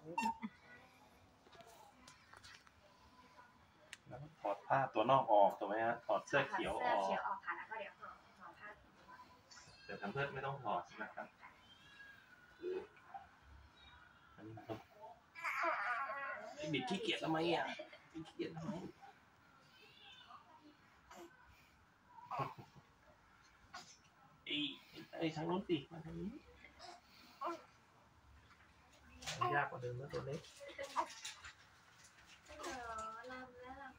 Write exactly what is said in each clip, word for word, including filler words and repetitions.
แล้วถอดผ้าตัวนอกออกถูกไหมฮะถอดเสื้อเขียวออกเสื้อเขียวออกค่ะแล้วก็เดี๋ยวห่อห่อผ้าเดี๋ยวทำเพื่อไม่ต้องถอดนะครับอันนี้ต้องบิดขี้เกียจทำไมอ่ะขี้เกียจทำไมไอ้ไอ้ทางโน้นสิมาทางนี้ยากกว่าเดิมนะตัวเล็กลำแล้วลำ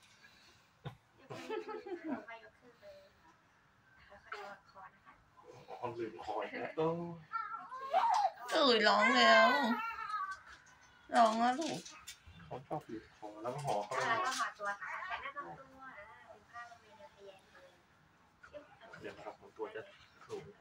แล้วไม่ยกขึ้นเลยค่ะค่อยๆคอนะคะอ๋อลืมคอยแล้วเอ้ยร้องแล้วร้องแล้วลูกเขาชอบลืมคอแล้วก็ห่อเข้าไปแล้วก็ห่อตัวค่ะแขนหน้าตัวตัวเป็นผ้าลงในเนื้อทะแยงเลยเดี๋ยวนะครับของตัวจะสูง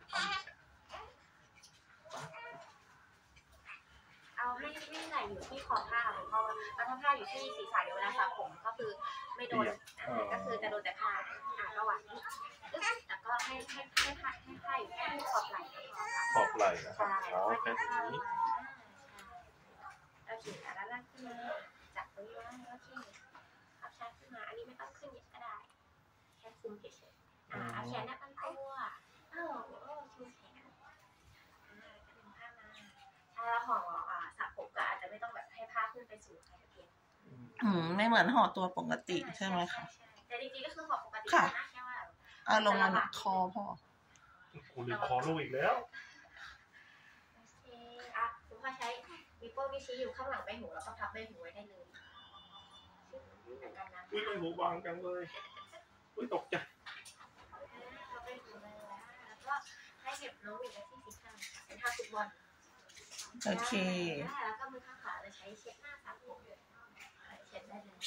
เอาให้ไม่ไหลอยู่ที่คอผ้าเพราะว่าถ้าผ้าอยู่ที่ศีรษะเดี๋ยวเวลาสระผมก็คือไม่โดนก็คือจะโดนแต่ผ้าอ่าระหว่างนี้แล้วก็ให้ให้ให้ผ้าให้ผ้าอยู่แค่ขอบไหล่ขอบไหล่นะครับอ๋อแค่นี้โอเคแล้วลากขึ้นมาจับตรงนี้นะโอเคเอาแขนขึ้นมาอันนี้ไม่ต้องขึ้นเยอะก็ได้แค่คุมเฉยๆอ่าเอาแขนแนบตั้งตัวเอ้าชูแขนอ่าก็ดึงผ้ามาถ้าห่ออ่าสระผมก็อาจจะไม่ต้องแบบให้ผ้าขึ้นไปสู่ใครเพียงอืมไม่เหมือนห่อตัวปกติใช่ไหมคะแต่จริงๆก็คือห่อปกตินะแค่ว่าเอาลงมาคอพอกูลืมคอลูกอีกแล้วโอเคอ่ะคุณพ่อใช้มีโป้วิชีอยู่ข้างหลังใบหูแล้วก็พับใบหูไว้ได้เลยอุ้ยใบหูบางจังเลยอุ้ยตกใจพับใบหูเลยแล้วก็ให้เก็บน้องหนึ่งที่ศีรษะเป็นท่าฟุตบอลโอเคแล้วก็มือข้างขวาจะใช้เช็ดหน้าสระผมเช็ดได้เลย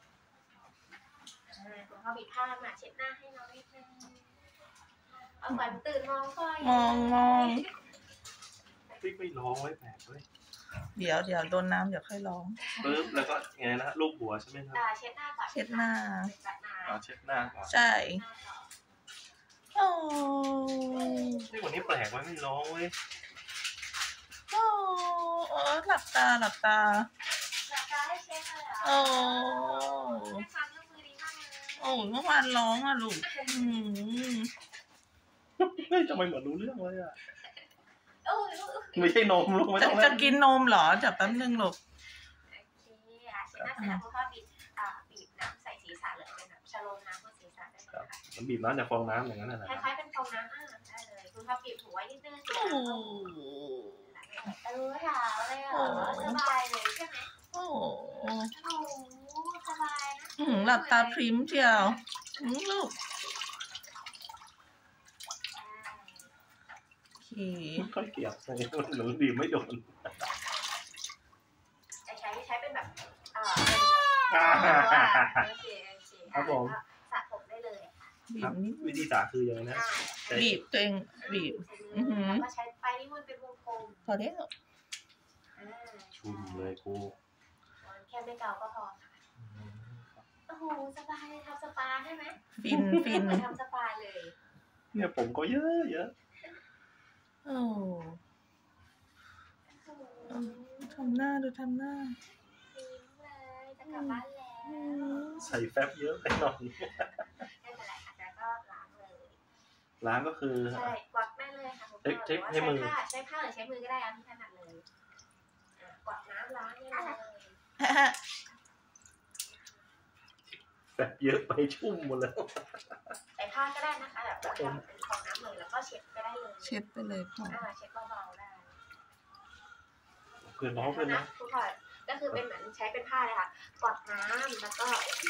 คุณพ่อบิดผ้ามาเช็ดหน้าให้น้องนิดนึงเอาขวัญตื่นมองก่อนมองมองติ๊กไม่ร้องไว้แปลกเลยเดี๋ยวเดี๋ยวโดนน้ำเดี๋ยวค่อยร้องปึ๊บแล้วก็ไงนะลูบหัวใช่ไหมครับเช็ดหน้าก่อนเช็ดหน้าอ๋อเช็ดหน้าก่อนใช่โอ้นี่วันนี้แปลกไว้ไม่ร้องเว้ยโอ้โอ้หลับตาหลับตาหลับตาให้เช็ดเลยโอ้ให้ความร่วมมือดีมากเลยโอ้เมื่อวานร้องอ่ะลูกเฮ้ยทำไมเหมือนรู้เรื่องเลยอ่ะไม่ใช่นมลูกไม่ต้องจะกินนมเหรอจับแป๊บนึงลูกโอเคอ่ะเช็ดหน้าเสร็จแล้วคุณพ่อบีบอ่าบีบน้ำใส่ศีรษะเลยเป็นแบบชะโลมน้ำบนศีรษะได้เลยค่ะมันบีบน้ำจากฟองน้ำอย่างนั้นแหละคล้ายๆเป็นฟองน้ำอ่าได้เลยคุณพ่อบีบหัวนิดนึงโอ้เออถามเลยเหรอสบายเลยใช่ไหมโอ้โหสบายนะอืมหลับตาพริ้มเชียวลูกไม่ค่อยเกลียดเลยหนูบีบไม่โดนใช้ใช้เป็นแบบเอ่อโอเคโอเคครับผมสระผมได้เลยค่ะวิธีสระคือยังไงนะบีบตัวเองบีบแล้วก็ใช้ปลายนิ้วมือเป็นวงกลมพอแล้วชุ่มเลยกูแค่ไม่เกาก็พอค่ะโอ้โหสบายเลยทำสปาใช่ไหมฟินฟินทำสปาเลยเนี่ยผมก็เยอะเยอะโอ้ทำหน้าดูทำหน้าเลยจะกลับบ้านแล้วใส่แฟบเยอะไปหน่อยไม่เป็นไรค่ะแต่ก็ล้างเลยล้างก็คือใช่กวักได้เลยค่ะเทคเทคให้มือใช้ผ้าหรือใช้มือก็ได้เอาที่ถนัดเลยกวักน้ำล้างได้เลยแฟบเยอะไปชุ่มหมดแล้วใส่ผ้าก็ได้นะคะแบบทำเป็นฟองน้ำเลยแล้วก็เช็ดก็ได้เลยเช็ดไปเลยพ่อเช็ดเบาๆได้เพื่อนน้องเพื่อนนะทุกคนก็คือเป็นเหมือนใช้เป็นผ้าเลยค่ะกดน้ำแล้วก็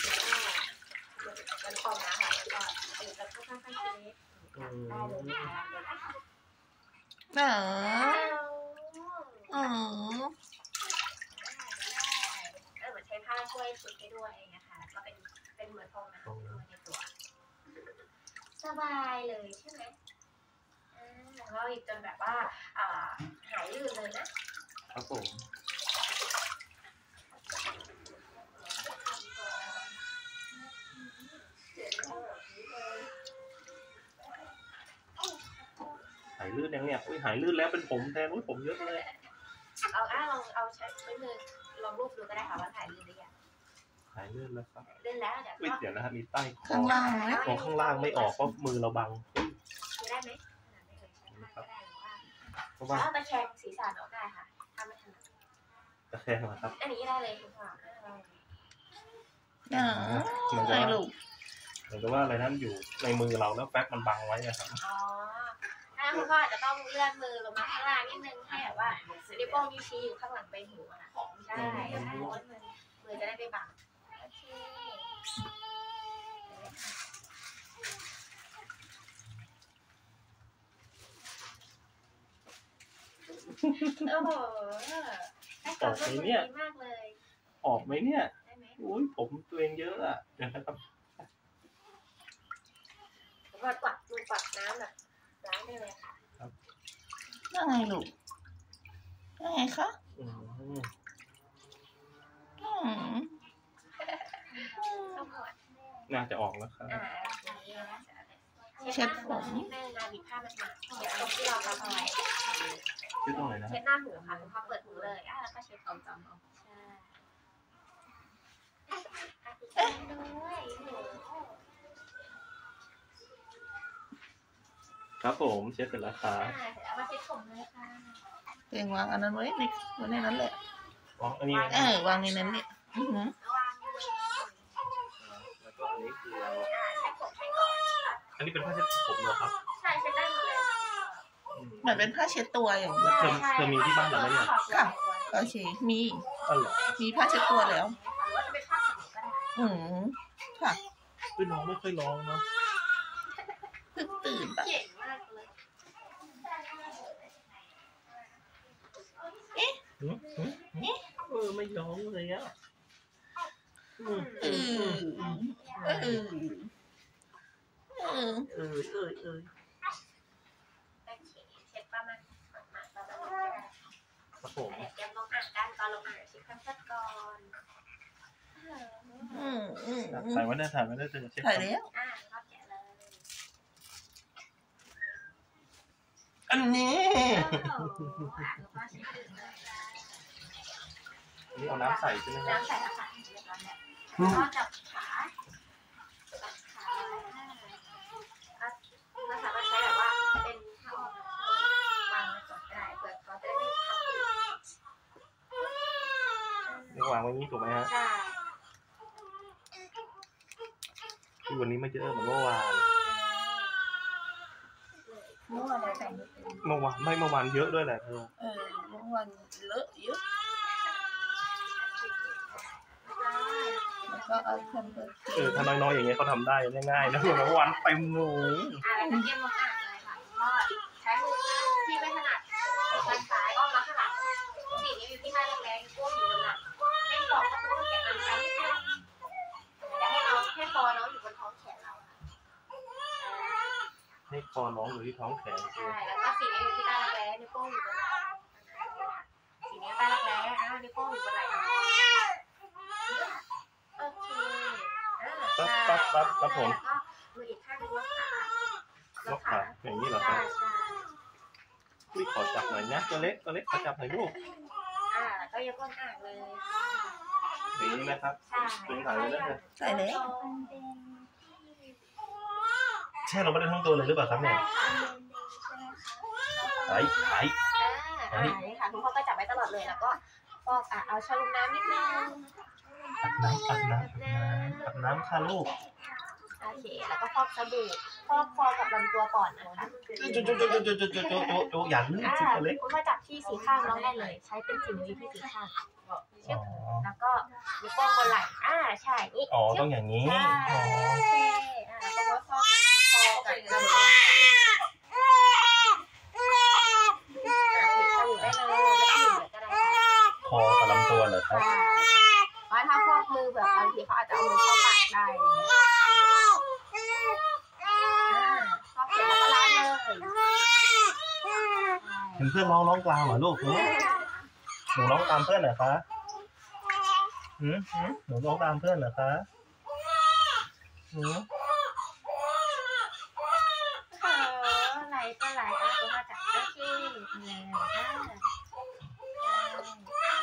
เป็นฟองน้ำค่ะแล้วก็เอาแบบค่อยๆเช็ดได้เลยค่ะเอออ๋อเออเหมือนใช้ผ้าช่วยชุดได้ด้วยนะคะก็เป็นเป็นเหมือนฟองน้ำด้วยในตัวสบายเลยใช่ไหมแล้วก็อีกจนแบบว่าหายลื่นเลยนะครับผมหายลื่นยังเนี่ยอุ้ยหายลื่นแล้วเป็นผมแทนอุ้ยผมเยอะเลยเอาอ่ะลองเอาใช้มือลองรูปดูก็ได้ค่ะว่าถ่ายลื่นหรือยังหายเลื่อนแล้วครับลื่นแล้วเดี๋ยวก็เดี๋ยวนะครับมีใต้คอข้างล่างไหมตรงข้างล่างไม่ออกเพราะมือเราบังดูได้ไหมไม่เคยใช้มากก็ได้หรือว่าเพราะว่าแล้วตะแคงศีรษะน้องได้ค่ะถ้าไม่ถนัดตะแคงนะครับอันนี้ได้เลยคุณพ่ออ่ามันจะใช่ลูกเหมือนกับว่าอะไรนั้นอยู่ในมือเราแล้วแป๊บมันบังไว้อะครับอ๋อถ้าคุณพ่ออาจจะต้องเลื่อนมือลงมาข้างล่างนิดนึงให้แบบว่านิ้วโป้งนิ้วชี้อยู่ข้างหลังใบหูนะใช่ใช่มือมือจะได้ไม่บังโอเคโอ้โหได้ความร่วมมือดีมากเลยออกไหมเนี่ยได้ไหมอุ้ยผมตัวเองเยอะอะนะครับกวัดกวัดมือกวัดน้ำแบบล้างได้เลยค่ะว่าไงลูกว่าไงคะอืมอืมข้าวหมดน่าจะออกแล้วครับอ่าเช็ดผมนิดนึงนะบีบผ้ามันมาเช็ดตรงที่เราทำเอาไว้ชื่อตรงไหนนะเช็ดหน้าหูค่ะคุณพ่อเปิดหูเลยอ่ะแล้วก็เช็ดตรงจำเอาใช่อ่ะด้วยครับผมเช็ดเสร็จแล้วครับอ่าเสร็จแล้วมาเช็ดผมเลยค่ะเตียงวางอันนั้นไว้ในไว้ในนั้นแหละอ๋ออันนี้เออวางในนั้นเนี่ยอือหือวางเลยแล้วก็อันนี้คือเราอ่าเช็ดผมให้ก่อนอันนี้เป็นผ้าเช็ดผมเหรอครับใช่เช็ดได้หมดเลยอืมเหมือนเป็นผ้าเช็ดตัวอย่างนี้เธอเธอมีที่บ้านเหรอเนี่ยค่ะ โอเค มีอ๋อเหรอมีผ้าเช็ดตัวแล้วหรือว่าจะเป็นผ้าขนหนูก็ได้อืมค่ะคือน้องไม่ค่อยร้องเนาะเพิ่งตื่นปะเก่งมากเลยหืมหืมหืมเออไม่ร้องเลยอ่ะอืมเออเออเออเออเออเออโอเคเช็ดประมาณประมาณประมาณนี้ก็ได้ครับผมเดี๋ยวเตรียมลงอ่างกันตอนลงอ่างเช็คความชัดก่อนอืมอืมอืมถ่ายไว้ได้ถ่ายไว้ได้เธอเช็คถ่ายแล้วอ่าก็แกะเลยอันนี้โอ้โหอ่ะแล้วก็เช็คเลยอันนี้เอาน้ำใส่ใช่ไหมครับน้ำใส่อาหารเรียบร้อยแล้วก็จับขาจับขาเราสามารถใช้แบบว่าเป็นผ้าอ้อมวางไว้ก่อนได้เผื่อเขาจะได้ไม่ทับเรียกวางไว้นี้ถูกไหมฮะใช่ที่วันนี้ไม่เยอะเหมือนเมื่อวานเมื่อวานเราแต่งไม่เป็นเมื่อวานไม่เมื่อวานเยอะด้วยแหละเธอเออเมื่อวานเลอะเยอะแล้วก็เอาแคมเปอร์เออถ้าน้อยๆอย่างเงี้ยเขาทำได้ง่ายๆนะเมื่อวานเต็มหนูอ่าแล้วก็เตรียมลงอ่างเลยค่ะก็ใช้มือข้างที่ไม่ถนัดด้านซ้ายอ้อมมาข้างหลังสี่นิ้วอยู่ที่หน้าแรงๆก้มอยู่บนหลังให้สองก็คือแขนมันซ้ายนิดนึงแต่ให้น้องให้คอน้องอยู่บนท้องแขนเราให้คอน้องอยู่ที่ท้องแขนใช่แล้วก็สี่นิ้วอยู่ที่ใต้รักแร้นิ้วโป้งอยู่บนไหล่สี่นิ้วใต้รักแร้อ่านิ้วโป้งอยู่บนไหล่โอเคอ่าปั๊บปั๊บปั๊บครับผมแล้วก็มืออีกข้างนึงล็อกขาล็อกขาอย่างนี้เหรอคใช่รับใช่อุ้ยขอจับหน่อยนะตัวเล็กตัวเล็กขอจับหน่อยลูกอ่าแล้วก็ยกก้นอ่างเลยอย่างนี้นะครับใช่ดึงถ่ายไว้ได้เลยใส่แล้วแช่ลงไปได้ทั้งตัวเลยหรือเปล่าครับใช่เนี่ยค่ะไอ้ไอ้อ่าอ่านี่ค่ะคุณพ่อก็จับไว้ตลอดเลยแล้วก็ฟอกอ่ะเอาชะลุมน้ำนิดนึงอาบน้ำอาบน้ำอาบน้ำค่ะลูกโอเคแล้วก็ฟอกสบู่ฟอกคอกับลำตัวก่อนนะคะโจโจโจโจโจโจโจโจโจอย่าลื่นอ่าสิตัวเล็กคุณพ่อจับที่สีข้างน้องได้เลย ใช้เป็นสีนิ้วที่สีข้างชึบแล้วก็นิ้วโป้งบนไหล่อ่าใช่นี่อ๋อชึต้อบ งอย่างนี้ใช่อ๋อโอเคอ่าแล้วก็ฟอกคอกับลำตัวอ่าถือสบู่ได้เลยไม่ต้องหยิบเลยก็ได้คอกับลำตัวเหรอครับใช่เพราะถ้าฟอกมือแบบบางทีเขาอาจจะเอามือเข้าปากได้อะไรเงี้ยอ่าฟอกเสร็จแล้วก็ล้างเลยเห็นเพื่อนร้องร้องกลางเหรอลูกหนูหนูร้องตามเพื่อนเหรอคะหืมหืมหนูร้องตามเพื่อนเหรอคะหืมเออไหลก็ไหลอ่ะคุณมาจับได้ที่เนี่ยอ่า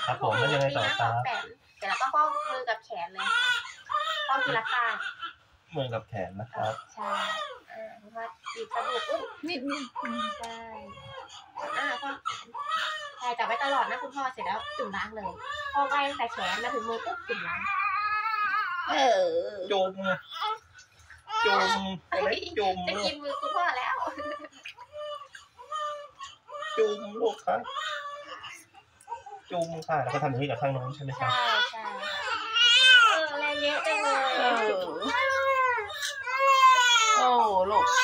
ครับผมแล้วยังไงต่อครับแขนเสร็จแล้วก็ฟอกมือกับแขนเลยค่ะฟอกทีละข้างมือกับแขนนะครับใช่อ่าเพราะว่าบีบสบู่ปุ๊บนิดนิดใช่อ่าฟอกใช่จับไว้ตลอดนะคุณพ่อเสร็จแล้วจุ่มล้างเลยพอกไปตั้งแต่แขนมาถึงมือปุ๊บจุ่มล้างเออจุ่มจุ่มอะไรจุ่มจะกินมือคุณพ่อแล้วจุ่มลูกครับจุ่มค่ะแล้วก็ทำอย่างนี้กับข้างโน้นใช่ไหมครับใช่ใช่เออแรงเยอะจังเลยเออโอ้ลูก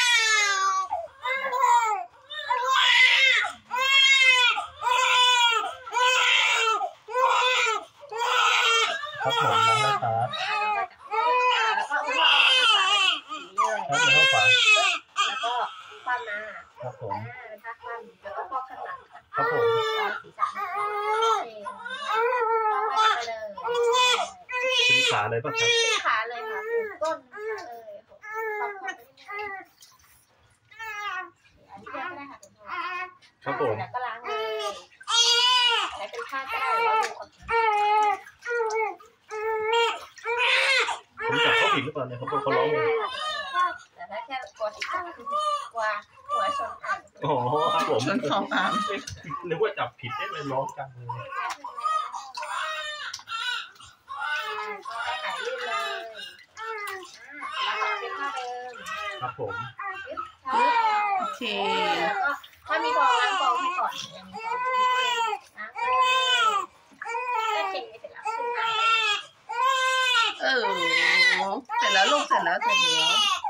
ครับผมน้องนะครับแล้วก็คุณพ่อเอาข้างซ้ายเลยครับในข้างขวาแล้วก็คว่ำมาครับผมอ่าเป็นท่าคว่ำแล้วก็ฟอกข้างหลังค่ะครับผมตอนศีรษะนะคะโอเคฟอกไปเลยถึงขาเลยป่ะครับถึงขาเลยค่ะถึงก้นขาเลยฟอกไปเรื่อยๆอันนี้ก็ได้ค่ะคุณพ่อครับผมแล้วก็ล้างเลยใช้เป็นผ้าก็ได้หรือว่ามือออกผมจับเขาผิดหรือเปล่าเนี่ยเขาเขาร้องเลยแต่ถ้าแค่กลัวศีรษะกลัวหัวชนอ่างโอ้โหครับผมชนขอบอ่างนึกว่าจับผิดได้เลยร้องจังเลยก็ให้หายลื่นเลยแล้วก็เป็นผ้าเดิมครับผมโอเคแล้วก็ถ้ามีฟองล้างฟองให้ก่อนยังมีฟองล้างเลยก็เช็ดเสร็จแล้วขึ้นมาเออเสร็จแล้วลูกเสร็จแล้วเสร็จแล้ว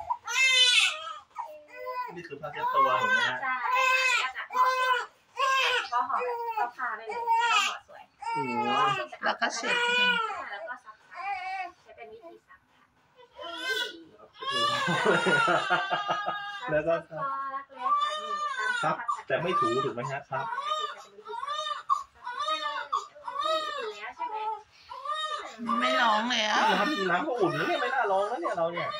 นี่คือผ้าเช็ดตัวเห็นไหมฮะใช่ก็จะห่อก็ห่อแบบก็พาได้เลยก็ห่อสวยอืมแล้วก็เช็ดแล้วก็ซักใช้เป็นวิธีซักค่ะแล้วก็ซักรักแร้ค่ะนี่ตามซับแต่ไม่ถูถูกไหมฮะครับไม่ร้องเลยอ่ะน้ำน้ำก็อุ่นนะเนี่ยไม่น่าร้องนะเนี่ยเราเนี่ย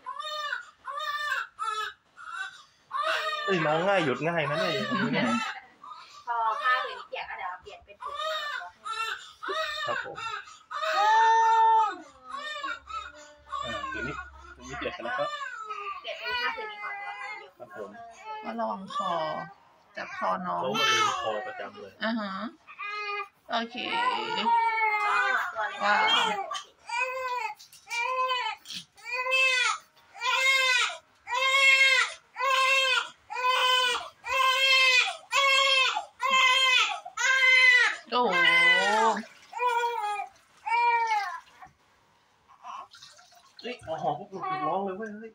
เอ้ยน้องง่ายหยุดง่ายนะเนี่ยอย่างนี้เนี่ยพอผ้าเหลืองเปียกก็เดี๋ยวเปลี่ยนเป็นถุงให้ครับผมอ่าเดี๋ยวนี้เดี๋ยวนี้เปลี่ยนกันแล้วก็เปลี่ยนเป็นผ้าผืนนี้ก่อนตัวค่ะเดี๋ยวครับผมก็ระวังคอจับคอน้องเขามาลืมคอประจำเลยอ่าฮะโอเคตัวเลยว้าว โอ้โหเฮ้ยเอาหอพวกหลุดร้องเลยเว้ยเฮ้ย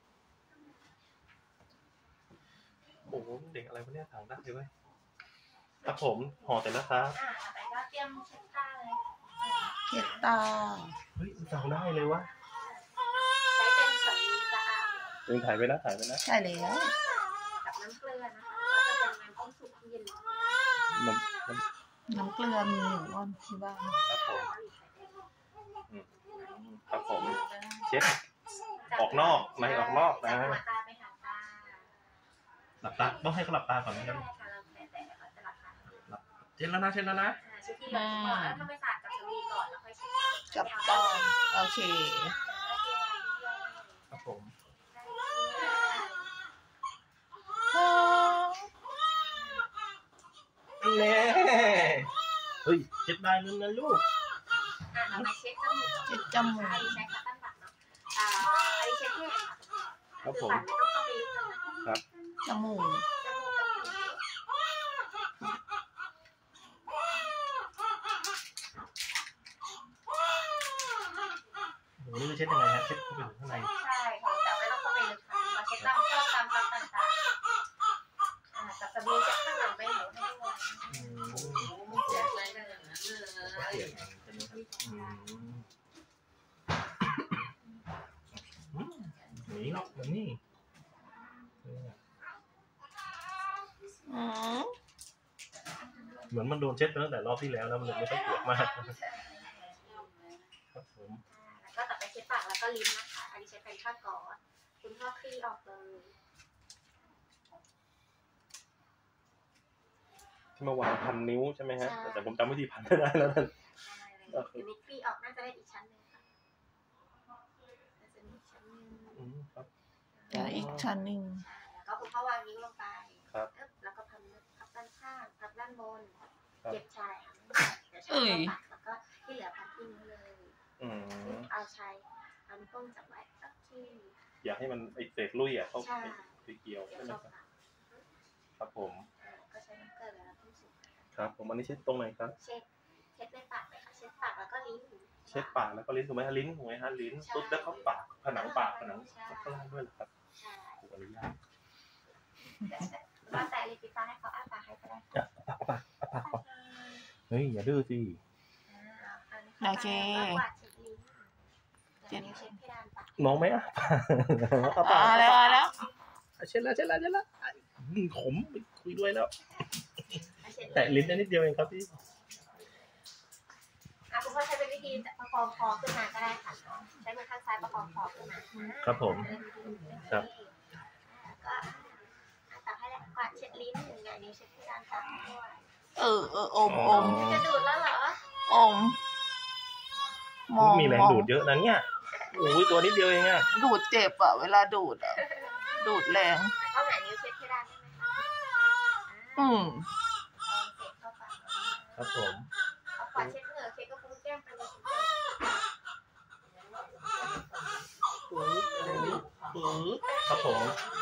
โอ้โหเด็กอะไรวะเนี่ยถามได้เลยเว้ยครับผมห่อเสร็จแล้วครับอ่าต่อไปก็เตรียมเช็ดตาเลยเก็บตาเฮ้ยสั่งได้เลยวะใช้เป็นสำลีสะอาดเดินถ่ายไปนะถ่ายไปนะใช่แล้วกับน้ำเกลือนะคะแล้วก็เป็นน้ำต้มสุกเย็นน้ำน้น้ำเกลือมีอยู่ว่าที่บ้านำครับผมอืมครับผมเช็ดออกนอกไม่ออกนอกนะจากหัวตาไปหางตาหลับตาต้องให้เขาหลับตาก่อนนะครับแต่แต่เขาจะหลับตาเช็ดแล้วนะเช็ดแล้วนะอ่าชุดที่เหลือก่อนแล้วถ้าไม่สะอาดกับสำลีก่อนแล้วค่อยเช็ดกับตอนโอเคครับผมเน่เฮ้ยเช็ดได้นั่นนะลูกอ่าเรามาเช็ดจมูกเช็ดจมูกอันนี้ใช้คัตตันบัตเนาะอ่าอันนี้เช็ดแห้งค่ะครับผคือมบัตไม่ต้องเข้าไปลึกนะคะจมูกจมูกกับหูโอ้โหนี่จะเช็ดยังไงฮะเช็ดเข้าไปถึงข้างในใช่ค่ะแต่ไม่ต้องเข้าไปลึกค่ะมาเช็ดตามข้อตามพักต่างๆอ่ากับสบู่เช็ดข้างหลังไปหนูให้ด้วยอืมเช็ดเลยกันอย่างนั้นเลยเปลี่ยนกันใช่ไหมครับอืมหนีหรอกมันนี่อืมเหมือนมันโดนเช็ดไปตั้งแต่รอบที่แล้วแล้วมันเลยไม่ค่อยปวดมากครับผมแล้วก็ต่อไปเช็ดปากแล้วก็ลิ้นนะคะอันนี้เช็ดเป็นผ้าก๊อซคุณพ่อคลี่ออกเลยทีเมื่อวานพันนิ้วใช่ไหมฮะแต่ผมจำวิธีพันไม่ได้แล้วนั่นเดี๋ยวนิกปี้ออกน่าจะได้อีกชั้นหนึ่งค่ะน่าจะมีอีกชั้นหนึ่งอืมครับจะอีกชั้นหนึ่งแล้วก็คุณพ่อวางนิ้วลงไปครับแล้วก็พับพับด้านข้างพับด้านบนครับเก็บชายค่ะเดี๋ยวใช้ตัวปักแล้วก็ที่เหลือพับที่นิ้วเลยอืมเอาชายเอานิ้วโป้งจับไว้ก็ที่อยากให้มันไอเศษลุยอ่ะเข้าใช่ไปเกี่ยวเดี๋ยใช่วไหมชอบครับปักครับผมก็ใช้น้ำเกลือแล้วต้องสุกครับผมอันนี้เช็ดตรงไหนครับเช็ดเช็ดในปากเลยค่ะเช็ดปากแล้วก็ลิ้นเช็ดปากแล้วก็ลิ้นถูกไหมฮะลิ้นถูกไหมฮะลิ้นปุ๊บแล้วก็ปากผนังปากผนังข้างล่างด้วยเหรอครับใช่ขออนุญาตว่าแต่ลิปิตาให้เขาอ้าปากให้ก็ได้อ่ะปากปากปากปากเฮ้ยอย่าดื้อสิโอเคกวาดเช็ดลิ้นเดี๋ยวนิ้วเช็ดเพดานปากน้องไหมอ่ะเอาปากอ่าแล้วอ่าแล้วเช็ดแล้วเช็ดแล้วเช็ดแล้วอืมขมไปคุยด้วยแล้วเช็ดแตะลิ้นได้นิดเดียวเองครับพี่อ่ะคุณพ่อใช้เป็นวิธีประคองคอขึ้นมาก็ได้ค่ะใช้มือข้างซ้ายประคองคอขึ้นมาครับผม ครับก็ตักให้แล้วกวาดเช็ดลิ้นหนึ่งอย่างนี้เช็ดเพดานปากด้วยเออเอออมอมจะดูดแล้วเหรออมมองมีแรงดูดเยอะนะเนี่ยโอ้ยตัวนิดเดียวเองอ่ะดูดเจ็บอ่ะเวลาดูดอ่ะดูดแรงก็แหวนนิ้วเช็ดเพดานได้ไหมคะอืมเสร็จเข้าปากครับผมเอากวาดเช็ดเหงื่อเช็ดก็ฟุ้งแก้มไปเลยปึ๊บปึ๊บครับผม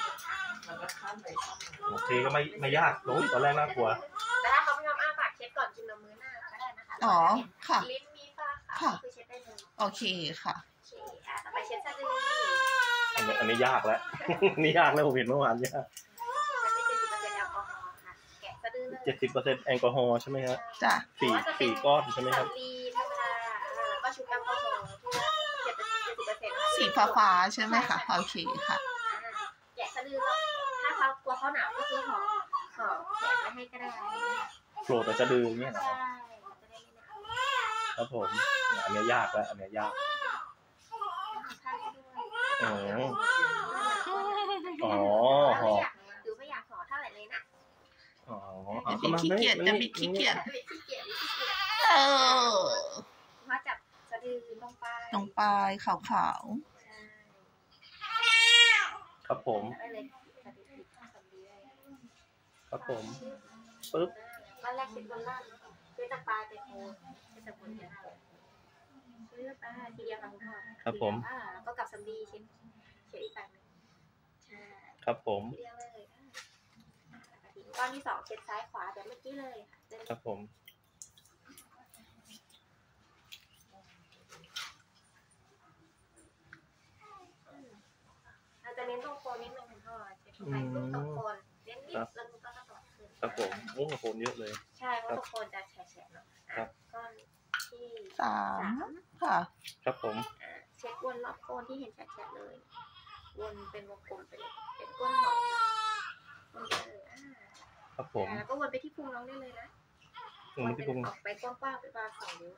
โอเคก็ไม่ไม่ยากโอ้ยตอนแรกน่ากลัวแต่ถ้าเขาไม่ยอมอ้าปากเช็ดก่อนกินนมมื้อหน้าก็ได้นะคะอ๋อค่ะลิ้นมีฝ้าขาวค่ะคือเช็ดได้เลยโอเคค่ะโอเคอ่ะต่อไปเช็ดสะดืออันนี้อันนี้ยากแล้ว นี่ยากแล้วผมเห็นเมื่อวานยากใช้เป็นเจ็ดสิบเปอร์เซ็นต์แอลกอฮอล์ค่ะแกะสะดือเลยเจ็ดสิบเปอร์เซ็นต์แอลกอฮอล์ใช่ไหมครับจ้ะสี่สี่ก้อนใช่ไหมครับสำลีธรรมดาอ่าแล้วก็ชุบแอลกอฮอล์ที่เจ็ดสิบเปอร์เซ็นต์สีฟ้าฟ้าๆใช่ไหมคะโอเคค่ะแกะสะดือแล้วถ้าเขากลัวเขาหนาวก็คือห่อห่อแขนไว้ให้ก็ได้โผล่แต่จะดื้อเนี่ยเหรอใช่ครับจะได้ไม่หนาวครับผมอันนี้ยากแล้วอันนี้ยากข้างด้วยอ๋ออ๋อไม่อยากหรือไม่อยากห่อเท่าไหร่เลยนะอ๋อจะบิดขี้เกียจจะบิดขี้เกียจไม่ขี้เกียจไม่ขี้เกียจเออพอจับสะดือลงไปตรงปลายขาวใช่ครับผมได้เลยสะดือติดข้างสะดือได้ครับผมปึ๊บวันแรกเช็ดบนล่างเช็ดจากปลายไปโคนเช็ดจากบนไปล่างเช็ดไปทีเดียวค่ะคุณพ่อครับผมอ่าแล้วก็กลับสำลีเช็ดเช็ดอีกฝั่งหนึ่งใช่ครับผมทีเดียวเลยอ่าแล้วก็ทิ้งก้อนที่สองเช็ดซ้ายขวาแบบเมื่อกี้เลยค่ะครับผมเราจะเน้นตรงโคนนิดนึงคุณพ่อเช็ดเข้าไปปุ๊บตรงโคนเน้นนิดแล้วมันก็จะต่อขึ้นครับผมโอ้โหโคนเยอะเลยใช่เพราะตรงโคนจะแฉะๆเนาะครับก้อนที่ๆสามค่ะครับผมอ่าเช็ดวนรอบโคนที่เห็นแฉะๆเลย วนเป็นวงกลมไปเลยเป็นก้นหอยวนไปเลยอ่าครับผมแล้วก็วนไปที่พุงน้องได้เลยนะตรงนี้ที่พุงออกไปกว้างๆไปประมาณสองนิ้ว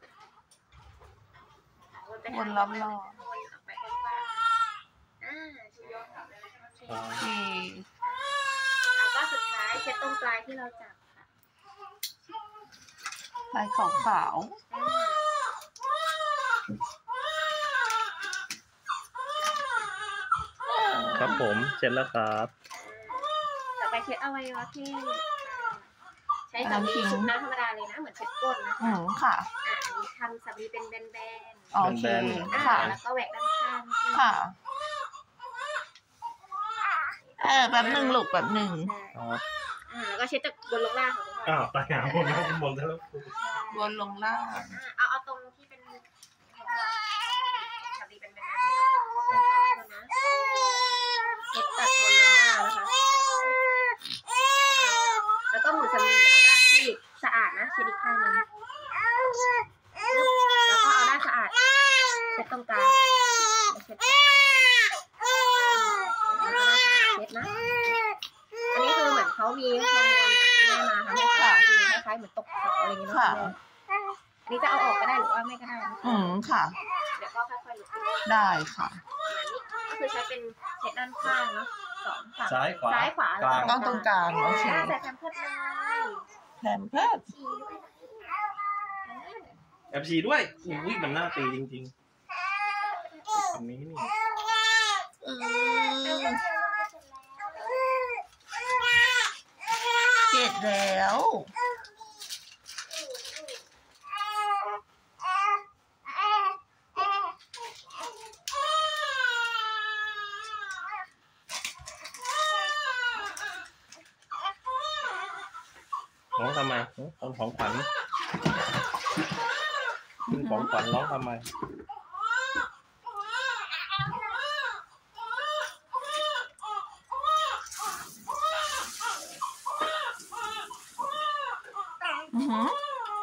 วนไปวนรอบๆวนออกไปกว้างๆอ่าชุดยอดอ๋อโอเคแล้วก็สุดท้ายเช็ดตรงปลายที่เราจับค่ะลายขาวขาวอ่าครับผมเสร็จแล้วครับต่อไปเช็ดอวัยวะเพศใช้สำลีชุบน้ำธรรมดาเลยนะเหมือนเช็ดก้นนะๆอืคะมค่ะอ่าอันนี้ทำสำลีเป็นแบนโอเคๆอ่าค่ะแล้วก็แหวกด้านข้างค่ะ เออแบบหนึ่งลูกแบบหนึ่งใช่อ๋ออ่าแล้วก็เช็ดจากบนลงล่างของคุณพ่ออ้าวตายหาบนแล้วบนแล้วบนลงล่างอ่าเอาเอาตรงที่เป็นสำลีเป็นแบนๆนะเช็ดจากบนลงล่างนะคะแล้วก็หมุนสำลีเอาด้านที่สะอาดนะเช็ดอีกข้างหนึงแล้วก็เอาด้านสะอาดเช็ดตรงกลางเช็ดตรงกลางแล้วก็ด้านสะอาดเช็ดนะ อันนี้คือเหมือนเขามีฮอร์โมนจากคุณแม่มาทำให้ขาคือคล้ายๆเหมือนตกเขาอะไรอย่างเงี้ยเนาะค่ะอันนี้จะเอาออกก็ได้หรือว่าไม่ก็ได้นะคะอืมค่ะเดี๋ยวก็ค่อยๆหลุดประได้ค่ะมาณนี้ก็คือใช้เป็นเช็ดด้านข้างเนาะสองฝั่งซ้ายขวาซ้ายขวากลางต้องตรงกลางโอเคอ่าใส่แพมเพิร์สเลยแถมเพิดฉี่ด้วยนะแอบฉี่ด้วยอุ้ยมันน่าตีจริงๆคำนี้นี่อืเออมเจ็ดแล้วร้องทำไมของของขวัญของขวัญร้องทำไมอือหือ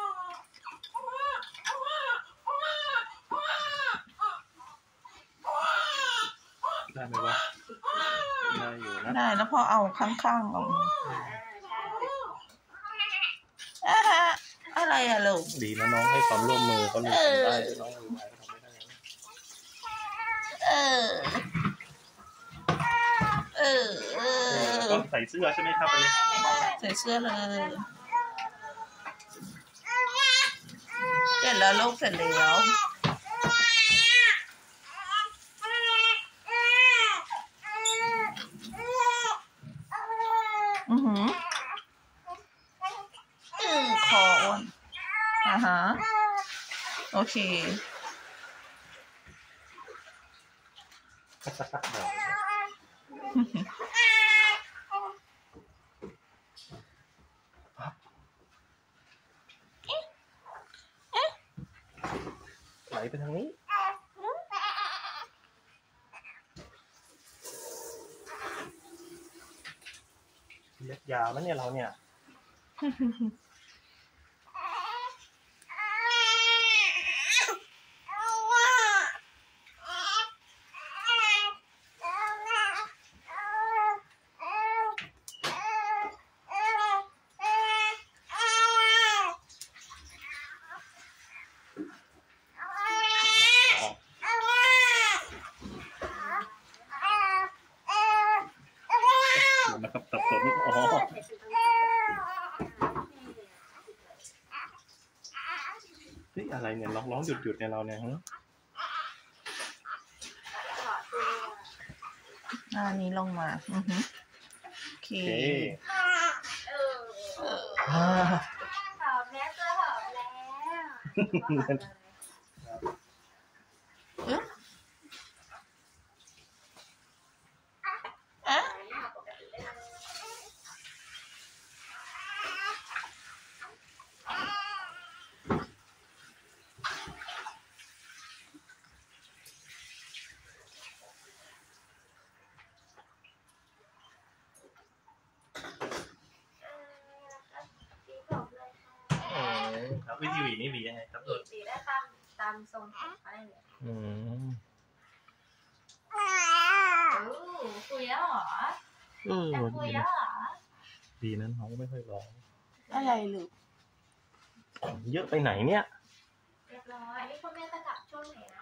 ได้ไหมวะได้อยู่นะได้แล้วพอเอาข้างๆออกมาอ่าฮะอะไรอะลูกดีนะน้องให้ความร่วมมือเขาเลยทำได้น้องรู้ไหมทำไม่ได้เออ เออ เออก็ใส่เสื้อใช่ไหมครับอันนี้ใส่เสื้อเลยเสร็จแล้วลูกเสร็จแล้ว อือหืออือคออ้วนอ่าฮะ โอเคไหลไปทางนี้เล็บยาวแล้วเนี่ยเราเนี่ยนะครับตัดสนอ๋อเฮ้ยอะไรเนี่ยร้องร้องหยุดหยุดในเราเนี่ยฮะหน้านี้ลงมา อือหือโอเคโอเคเอออ่าหอมแล้วตัวหอมแล้วเอ๊ะอะอืมครับวิธีหวีนี่หวียังไงครับสีได้ตามตามทรงของเขาได้เลยอืมโอ้คุยแล้วเหรอเออจะคุยแล้วเหรอดีนั้นเขาไม่ค่อยร้องอะไรลูกเยอะไปไหนเนี่ยเรียบร้อยนี่พ่อแม่จะกลับช่วงไหนนะ